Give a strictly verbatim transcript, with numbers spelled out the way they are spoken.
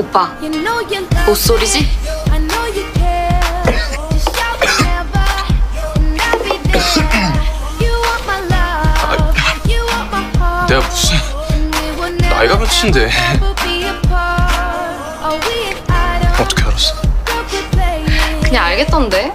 오빠, 옷소리지? 아, 내가 무슨 나이가 몇인데. 어떻게 알았어? 그냥 알겠던데?